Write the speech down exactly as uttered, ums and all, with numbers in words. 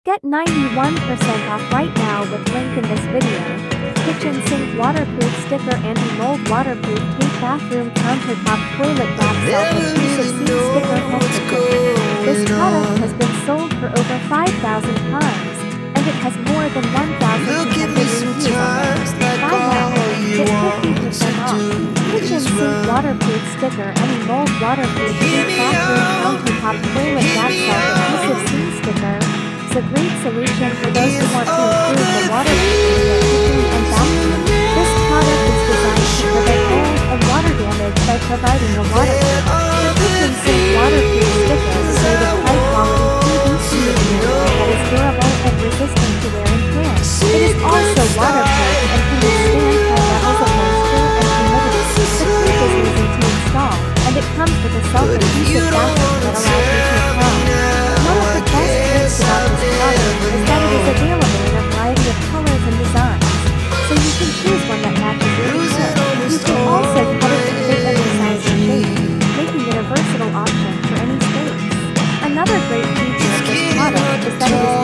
Get ninety-one percent off right now with link in this video. Kitchen sink waterproof sticker, anti-mold waterproof tape, bathroom countertop, toilet bath self-adhesive seam sticker home. This product has been sold for over five thousand times, and it has more than one thousand two hundred reviews on it. Buy now, get fifty percent off. Kitchen sink waterproof sticker, anti-mold waterproof tape, bathroom countertop, toilet bath self-adhesive seam sticker. It's a great solution for those who want to improve the waterproofing of kitchen and bathroom. This product is designed to prevent mold and water damage by providing a waterproof. The kitchen sink waterproof sticker is made of high-quality P V C material that is durable and resistant to wear and tear. It is also waterproof and can withstand high levels of moisture and humidity. The tape is easy to install, and it comes with a self-adhesive backing that allows you to apply. One of the best things about this product is that it is available in a variety of colors and designs, so you can choose one that matches your skin. You can also cut it to fit every size and shape, making it a versatile option for any space. Another great feature of this product is that it is